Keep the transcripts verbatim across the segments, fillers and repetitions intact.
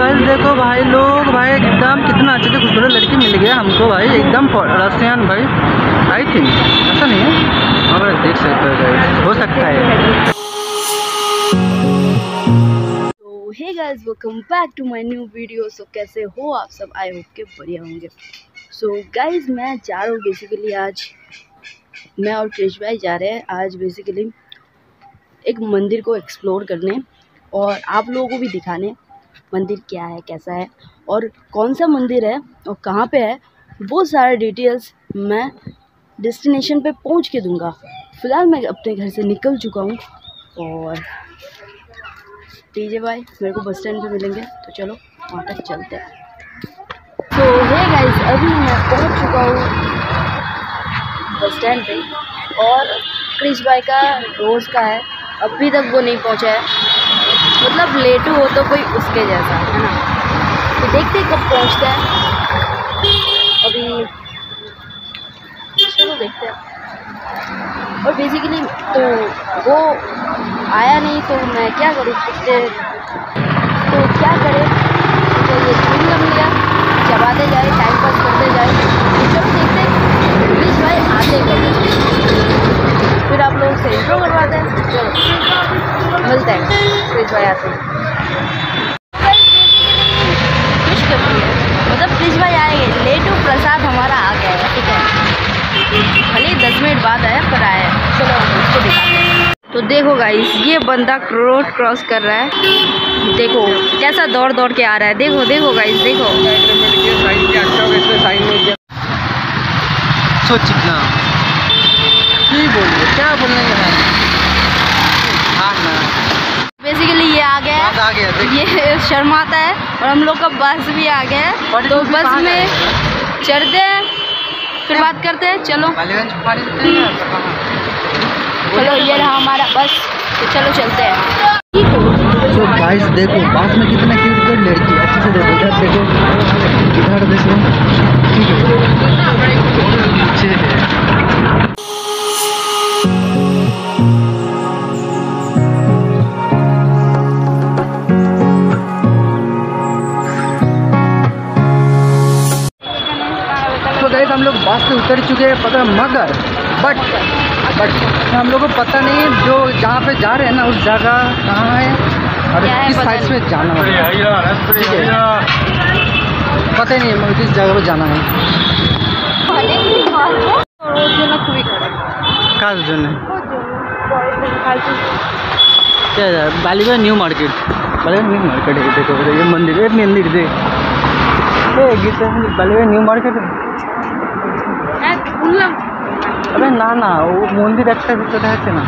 Guys देखो भाई लोग भाई एकदम कितना अच्छे से खूबसूरत लड़की मिल गया हमको भाई, एकदम रसियन भाई आई थिंक, ऐसा नहीं है मगर देख सकते हो गाइस, हो सकता है। तो hey guys welcome back to my new video. So कैसे हो आप सब, आई होप के बढ़िया होंगे। सो गाइस मैं जा रहा हूँ बेसिकली, आज मैं और क्रिश भाई जा रहे हैं आज बेसिकली एक मंदिर को एक्सप्लोर करने और आप लोगों को भी दिखाने मंदिर क्या है, कैसा है और कौन सा मंदिर है और कहाँ पे है, वो सारे डिटेल्स मैं डेस्टिनेशन पे पहुँच के दूंगा। फ़िलहाल मैं अपने घर से निकल चुका हूँ और टीजे भाई मेरे को बस स्टैंड पे मिलेंगे, तो चलो वहाँ तक चलते हैं। तो हे गाइस अभी मैं पहुँच चुका हूँ बस स्टैंड पे और क्रिश भाई का रोज़ का है, अभी तक वो नहीं पहुँचा है। मतलब लेट हो तो कोई उसके जैसा है ना, तो देखते कब पहुँचता है। अभी चलो देखते हैं। और बेसिकली तो वो आया नहीं तो मैं क्या करूँ, पिछले तो क्या करें, तो ये च्युइंगम लिया चबाते जाए, टाइम पास करते जाए। तो चलो देखते हैं प्लीज़ भाई आते करें, फिर आप लोग से इंट्रो करवाते हैं। चलो मिलते हैं प्लीज़ भाई आते हैं। खुश करती है मतलब प्लीज़ भाई आएंगे, लेटू प्रसाद हमारा आ गया है, ठीक है भले दस मिनट बाद आया पर आया है। चलो उसको दिखाते हैं। तो देखो गाइस ये बंदा रोड क्रॉस कर रहा है, देखो कैसा दौड़ दौड़ के आ रहा है, देखो देखो गाइस देखो। सोच कितना नहीं बोलिए, क्या बोलने का हाँ ना। बेसिकली ये आ गया है, आ गया ये शर्माता है और हम लोग का बस भी आ गया है, तो बस में चढ़ते हैं फिर बात करते हैं। चलो चलो ये रहा हमारा बस, तो चलो चलते हैं। तो गाइस देखो बस में कितना क्यूट क्यूट लड़की, अच्छे से देखो, इधर देखो इधर देखो, ठीक है नीचे है। तो गाइस हम लोग बस से उतर चुके हैं पता, मगर बट बट हम लोग को पता नहीं जो जहाँ पे जा रहे हैं ना उस जगह कहाँ है और किस साइड से जाना है, ठीक है पता ही नहीं है किस जगह पे जाना है। कहाँ जो है क्या है Ballygunge New Market, Ballygunge New Market है, देखो ये मंदिर है, मंदिर देख बालीगंज न्यू मार्केट है। अबे ना ना वो मंदिर একটা ভিতরে আছে ना।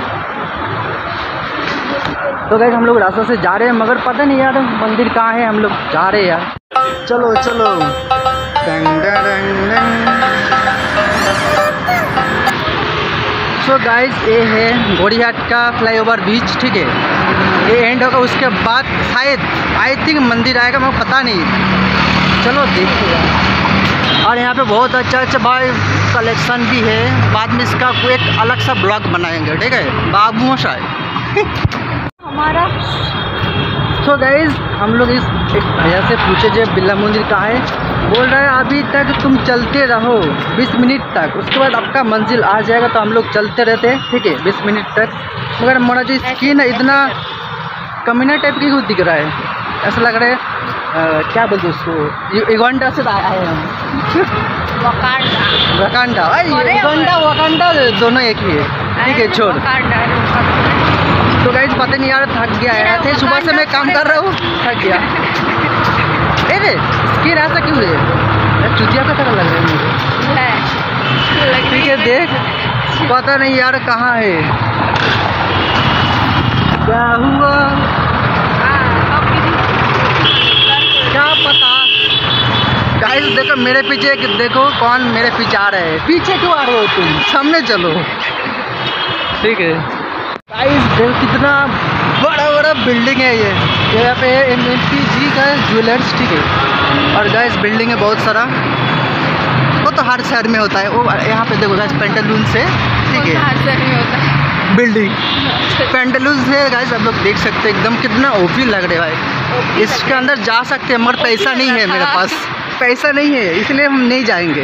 तो गाइस हम लोग रास्ते से जा रहे हैं मगर पता नहीं यार मंदिर कहाँ है, हम लोग जा रहे हैं यार। चलो चलो सो गाइस ये है गोड़ीहाट का फ्लाईओवर ब्रिज, ठीक है ये एंड होगा, उसके बाद शायद आई थिंक मंदिर आएगा, मुझे पता नहीं, चलो देखते हैं। और यहाँ पे बहुत अच्छा अच्छा भाई कलेक्शन भी है, बाद में इसका कोई एक अलग सा ब्लॉग बनाएंगे, ठीक है बाबू मशाई हमारा। तो गाइज हम लोग इस भैया से पूछे जो बिरला मंदिर कहाँ है, बोल रहा है अभी तक तुम चलते रहो बीस मिनट तक, उसके बाद आपका मंजिल आ जाएगा। तो हम लोग चलते रहते हैं, ठीक है बीस मिनट तक, मगर हमारा जो स्किन है इतना कमीना टाइप की दिख रहा है, ऐसा लग रहा है आ, क्या बोलते उसको, युगांडा से आए हम वकांडा, युगांडा वकांडा दोनों एक ही है, ठीक है छोड़। तो गाइस पता नहीं यार थक गया है, ऐसे सुबह से मैं काम कर रहा हूँ थक गया। अरे स्किन ऐसा क्यों है, चुतिया का तरह लग रहा है मुझे, ठीक है देख पता नहीं यार कहाँ है, क्या हुआ क्या पता। गाइस देखो मेरे पीछे, देखो कौन मेरे पीछे आ रहे हैं, पीछे क्यों आ रहे हो तुम, सामने चलो, ठीक है। गाइस देखो कितना बड़ा बड़ा बिल्डिंग है ये, यहाँ पे एम एम पी जी का ज्वेलर्स, ठीक है। और गाइस बिल्डिंग है बहुत सारा, वो तो हर शहर में होता है, वो यहाँ पे देखो गाइस पेंटालून से, ठीक है हर शहर में होता है। बिल्डिंग पेंडलूज है गाइस, आप लोग देख सकते हैं एकदम कितना ओपी लग रहा है भाई। इसके अंदर जा सकते हैं मगर पैसा नहीं है मेरे पास, पैसा नहीं है इसलिए हम नहीं जाएंगे।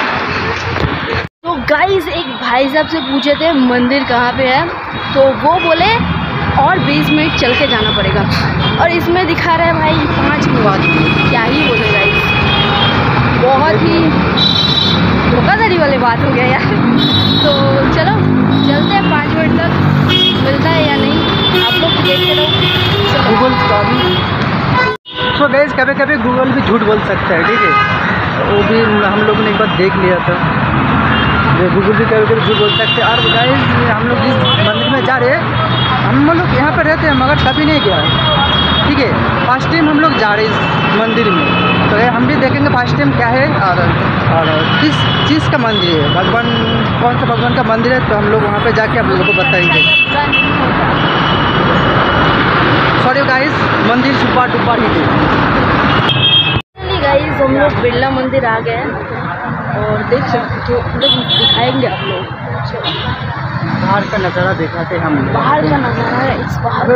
तो गाइस एक भाई साहब से पूछे थे मंदिर कहाँ पे है, तो वो बोले और बीस मिनट चल के जाना पड़ेगा, और इसमें दिखा रहा है भाई पाँच मिनट। क्या ही बोले गाइस, बहुत ही धोखाधड़ी वाली बात हो गया यार। तो चलो चलते हैं, पाँच मिनट तक मिलता है या नहीं आप लोग देखते रहो। गूगल का भी सो गाइस कभी कभी गूगल भी झूठ बोल सकता है, ठीक है, वो भी हम लोग ने एक बार देख लिया था, गूगल भी कभी कभी झूठ बोल सकते हैं। और गाइस हम लोग जिस मंदिर में जा रहे हैं, हम लोग यहाँ पर रहते हैं मगर कभी नहीं गया, ठीक है, फर्स्ट टाइम हम लोग जा रहे हैं इस मंदिर में। तो ये हम भी देखेंगे फर्स्ट टाइम क्या है और और किस चीज़ का मंदिर है, भगवान कौन सा भगवान का मंदिर है, तो हम लोग वहाँ पे जाके आप लोगों को बताएंगे। सॉरी गाइस, मंदिर सुपर डुपर ही थे। गाइस हम लोग बिरला मंदिर आ गए हैं और देख सकते हो, लोग दिखाएंगे आप लोग। बाहर का नज़ारा दिखाते हम, बाहर का नज़ारा है इस बाहर।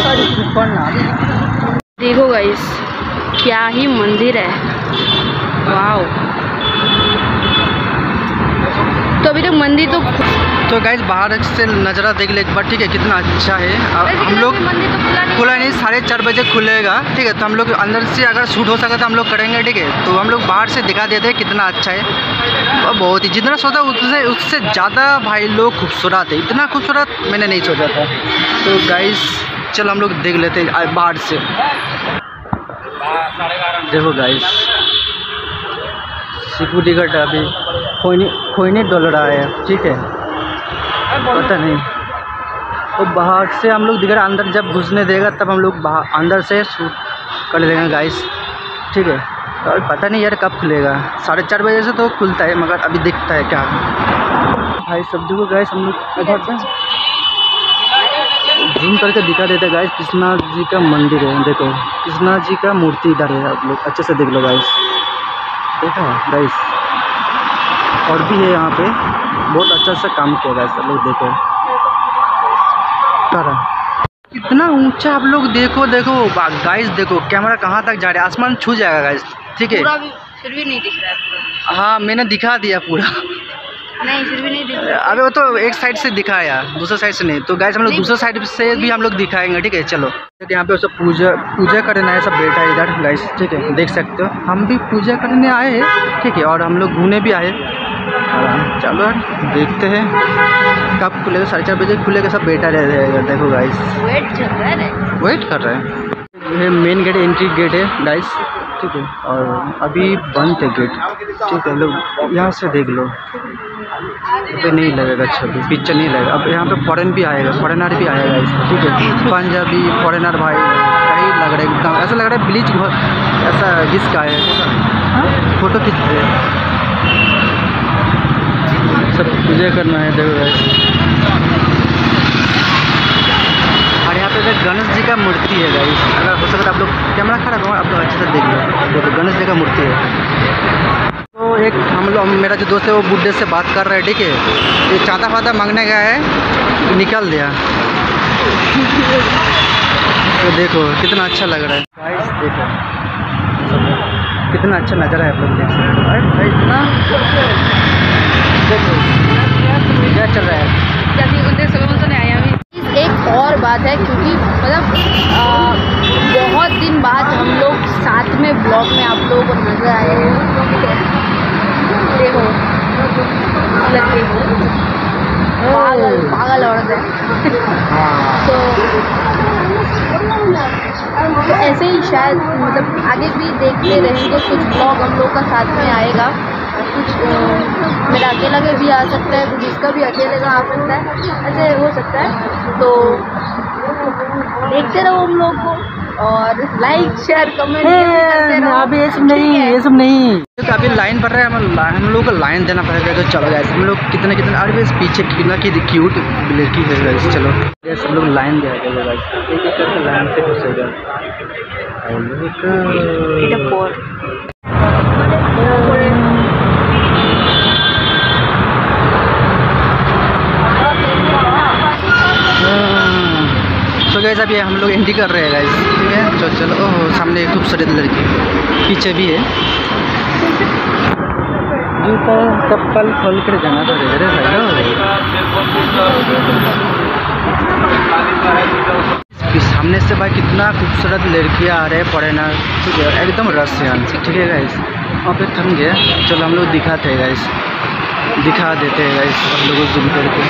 देखो गाइस क्या ही मंदिर है, वाओ। तो अभी तक मंदिर तो तो गाइस बाहर से नज़ारा देख ले एक बार, ठीक है, कितना अच्छा है। हम लोग मंदिर तो खुला नहीं, खुला नहीं, साढ़े चार बजे खुलेगा, ठीक है, तो हम लोग अंदर से अगर शूट हो सके तो हम लोग करेंगे, ठीक है। तो हम लोग बाहर से दिखा देते हैं कितना अच्छा है, और बहुत ही जितना सोचा उससे उससे ज़्यादा भाई लोग खूबसूरत है, इतना खूबसूरत मैंने नहीं सोचा था। तो गाइस चलो हम लोग देख लेते हैं बाहर से। देखो गाइस सिक्योरिटी गार्ड अभी खोने खोने डल रहा है, ठीक है, पता नहीं वो बाहर से हम लोग दिख रहा, अंदर जब घुसने देगा तब हम लोग बाहर अंदर से शूट कर लेंगे गाइस, ठीक है। और पता नहीं यार कब खुलेगा, साढ़े चार बजे से तो खुलता है मगर अभी दिखता है क्या भाई सब। देखो गाइस हम लोग इधर पे जूम करके दिखा देते गाइस, कृष्णा जी का मंदिर है, देखो कृष्णा जी का मूर्ति इधर है, आप लोग अच्छे से देख लो गाइस, देखा गाइस, और भी है यहाँ पे, बहुत अच्छा सा काम किया गाइस, आप लोग देखो कितना ऊंचा, आप लोग देखो देखो गाइस, देखो कैमरा कहाँ तक जा रहा है, आसमान छू जाएगा गाइस, ठीक है। फिर भी नहीं दिख रहा है। हाँ मैंने दिखा दिया पूरा, नहीं फिर भी नहीं दिख रहा। अबे वो तो एक साइड से दिखाया, दूसरा साइड से नहीं, तो गाइस हम लोग दूसरा साइड से भी हम लोग दिखाएंगे, ठीक है। चलो यहाँ पे सब पूजा पूजा करने आए, सब बैठा है इधर गाइस, ठीक है, देख सकते हो, हम भी पूजा करने आए हैं, ठीक है, और हम लोग घूमने भी आए। चलो यार देखते हैं कब खुलेगा, साढ़े चार बजे खुलेगा, सब बैठा रह जाएगा। देखो गाइस वेट कर रहा है, वेट कर रहे हैं, ये मेन गेट एंट्री गेट है गाइस, ठीक है, और अभी बंद है गेट, ठीक है, लोग यहाँ से देख लो, तो नहीं लगेगा छवि, पिक्चर नहीं लगेगा। अब यहाँ पे फॉरेन भी आएगा, फॉरेनर भी आएगा इस, ठीक है, पंजाबी फॉरेनर भाई, कहीं लग रहा है एकदम ऐसा लग रहा है ब्लीच ऐसा घिस का है, फोटो खींच रहे हैं, सब पूजा करना है। देखो गाइस और यहाँ पे गणेश जी का मूर्ति है गाइस, अगर हो सके तो आप लोग कैमरा खड़ा करो, आप लोग अच्छे से देख लो, देखो गणेश जी का मूर्ति है। तो एक हम लोग मेरा जो दोस्त है वो बुड्ढे से बात कर रहा है, ठीक है, ये चांदा फादा मांगने गया है, निकल दिया। तो देखो कितना अच्छा लग रहा है गाइस, देखो कितना अच्छा नज़ारा है, आप लोग देख सकते हो भाई, इतना देखो क्या चल रहा है। एक और बात है, क्योंकि मतलब आ, बहुत दिन बाद हम लोग साथ में ब्लॉग में आप लोगों को नजर आए हैं, देखो लड़के पागल पागल औरत है। तो तो ऐसे ही शायद मतलब आगे भी देखते रहेंगे, कुछ ब्लॉग हम लोग का साथ में आएगा, कुछ मेरा अकेला के भी आ सकता है, कुछ इसका भी अकेले का आ सकता है, ऐसे हो सकता है। तो देखते रहो हम लोग को, और लाइक शेयर कमेंट करते रहो। अभी ये सब नहीं, ये सब नहीं, तो अभी लाइन पड़ रहा है, हम हम लोग को लाइन देना पड़ेगा। तो चलो गाइस हम लोग कितने कितने, अरे बस पीछे कितना की क्यूट लड़की है गाइस, चलो गाइस हम लोग लाइन दे रहे हैं गाइस, एक एक करके लाइन से घुसेगा। गाइस अभी हम लोग एंट्री कर रहे हैं गाइस, ठीक है। चलो चलो, ओह सामने एक खूबसूरत लड़की पीछे भी है। जूता चप्पल खोल कर जाना पड़ेगा रे भाई। सामने से भाई कितना खूबसूरत लड़कियां आ रहे हैं फॉरेनर, ठीक है, एकदम रशियन, ठीक है गाइस। वहाँ पे थम गया, चलो हम लोग दिखाते हैं गाइस, दिखा देते हैं गाइस आप लोगों को जूम करके।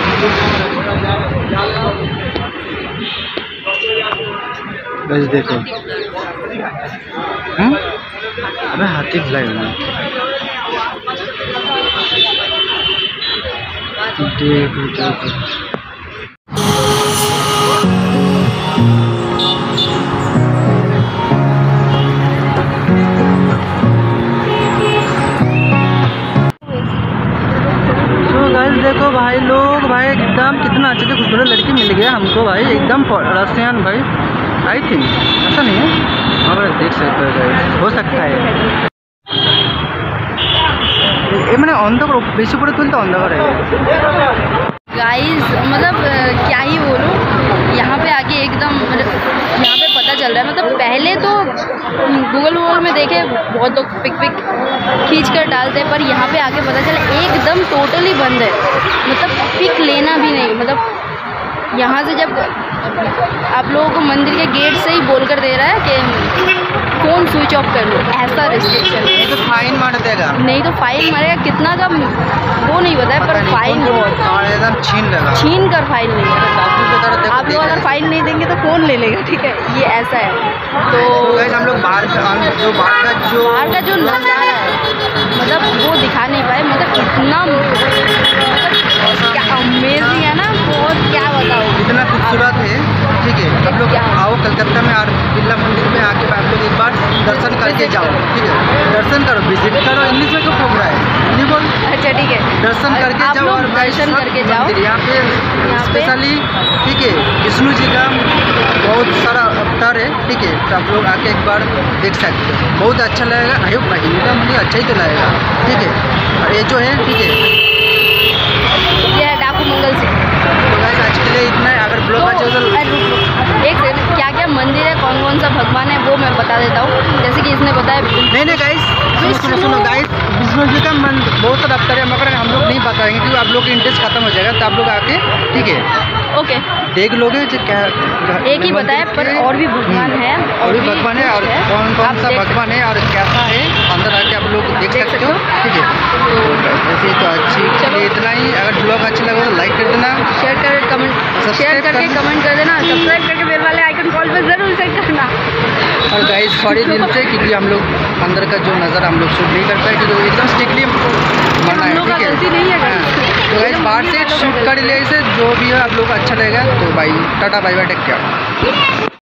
गाइस देखो, हम्म अबे हाथी खिलाए ना, देखो देखो। देखो भाई लोग, भाई एकदम कितना अच्छे से खूबसूरत लड़की मिल गया हमको भाई, एकदम रशियन भाई, आई थिंक ऐसा नहीं है, और देख सकते हो गाइस, हो सकता है ये मैंने अंधकार बेसी पड़े तुलते अंधकार है गाइस। मतलब क्या ही बोलूँ, यहाँ पे आके एकदम यहाँ पे पता चल रहा है। मतलब पहले तो गूगल वूगल में देखे बहुत लोग पिक पिक खींच कर डालते हैं, पर यहाँ पे आके पता चला एकदम टोटली बंद है। मतलब पिक लेना भी नहीं, मतलब यहाँ से जब आप लोगों को मंदिर के गेट से ही बोल कर दे रहा है कि फ़ोन स्विच ऑफ कर लो, ऐसा रिस्ट्रिक्शन है। तो फाइन मार देगा, नहीं तो फाइन मारेगा, कितना का वो नहीं बताया, पर फाइन बहुत एकदम छीन लेगा, छीन कर फाइन लेगा। आप लोग अगर फाइन नहीं देंगे तो फ़ोन ले लेगा, ठीक है, ये ऐसा है। तो हम लोग बाहर का जो बाहर का जो बाहर का जो नज़ारा है, मतलब वो दिखा नहीं पाए। मतलब इतना क्या अमेजिंग है ना, बहुत क्या बताओ, इतना खूबसूरत है, ठीक है। आप लोग आओ कलकत्ता में और बिरला मंदिर में आके आप लोग एक बार दर्शन करके जाओ, ठीक है, दर्शन करो, विजिट करो। इंग्लिश में क्यों बोल रहा है, नहीं बोल, अच्छा ठीक है, दर्शन करके जाओ और दर्शन करके जाओ। यहाँ पे स्पेशली, ठीक है, विष्णु जी का बहुत सारा अवतार है, ठीक है, तो आप लोग आके एक बार देख सकते हो, बहुत अच्छा लगेगा। आई होप भाई मेरा मुझे अच्छा ही तो लगेगा, ठीक है। और ये जो है, ठीक है, ये है डाकू मंगल सिंह। तो गाइस आज के लिए इतना है। अगर ब्लॉग अच्छा हो तो एक सेकंड, क्या क्या मंदिर है, कौन कौन सा भगवान है, वो मैं बता देता हूँ। जैसे कि इसने बताया, नहीं नहीं गाइस सुनो सुनो गाइस, विष्णु जी का मन बहुत सारा अवतार है, मगर हम लोग नहीं बताएंगे क्योंकि आप लोग का इंटरेस्ट खत्म हो जाएगा। तो आप लोग आके, ठीक है, ओके, देख लोगे जो क्या एक ही बताया, पर और भी भगवान है, और भी भगवान है, और कौन कौन सा भगवान है और कैसा है, अंदर आके आप लोग देख सकते हो, ठीक है। ऐसे तो अच्छी, चलिए इतना ही। अगर ब्लॉग अच्छा लगा तो लाइक कर देना, शेयर कर कमेंट शेयर करके कमेंट कर देना, सब्सक्राइब करके बेल वाले आइकन कॉल पर जरूर सेट करना। और गाइस सॉरी दिल से, क्योंकि हम लोग अंदर का जो नज़र हम लोग शूट नहीं कर पाए, क्योंकि एकदम स्ट्रिक्टली हमको मना है, ठीक है। तो गाइस बाहर से शूट कर ले, से जो भी है आप लोग को अच्छा लगेगा। तो भाई tata bye bye, take care.